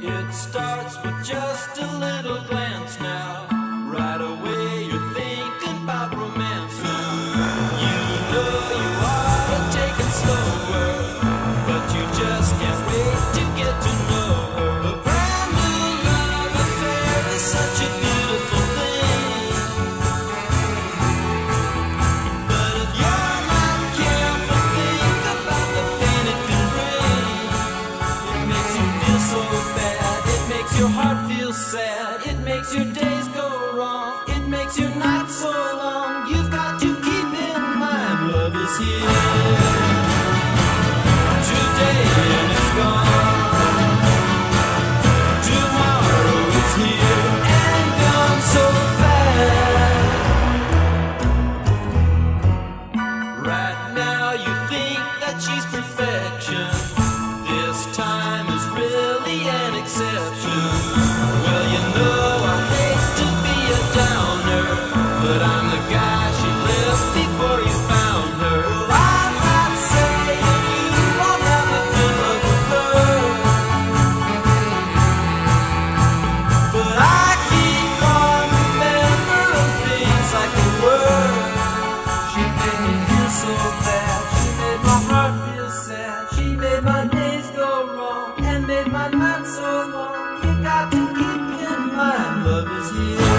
It starts with just a little glance now. Right away you're thinking about romance now. You know you ought to take it slower, but you just can't wait to get to know her. A brand new love affair is such a beautiful thing, but if you're not careful, think about the pain it can bring. It makes you feel so bad, it makes your heart feel sad, it makes your days go wrong, it makes your nights so long. You've got to keep in mind, love is here today and it's gone. Tomorrow it's here and gone so fast. Right now you think that she's perfection. This time is really an exception. Well, you know I hate to be a downer, but I'm the guy she left before you found her. I'm not saying you won't have a good love with her, but I keep on remembering things like they were. She made me feel so bad, she made my heart feel sad, she made my days go wrong and made my nights so long. You got to keep in mind, love is here